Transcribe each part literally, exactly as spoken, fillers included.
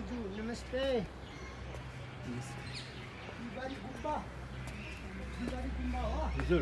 दाजु नमस्ते। बिहारी गुम्बा बिहारी गुम्बा हो हजुर।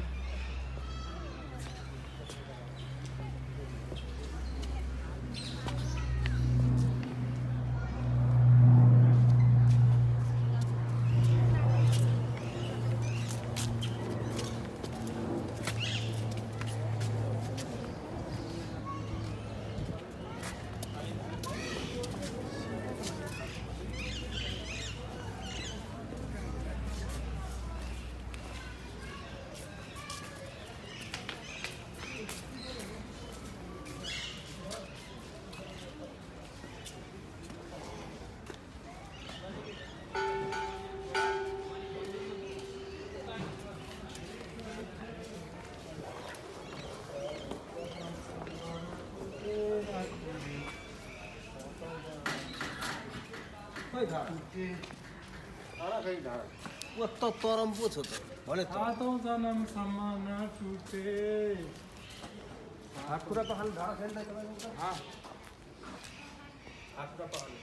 खोइ धारा धारा खै धारा वो त तरम पो छ त भने त सातौं जन्मसम्म नटुटे हातखुरा पखाल्नु धारा छैन त तपाईँको हाँ हातखुरा पखाल्नु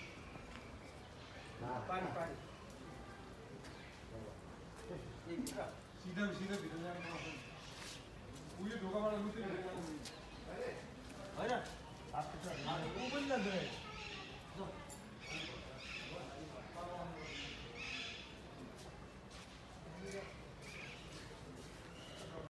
पानी पानी सीधा सीधा भित्र जानु उयो ढोकाबाट लुट्दै होइन हात खुट्टा ऊ पनि जान्छ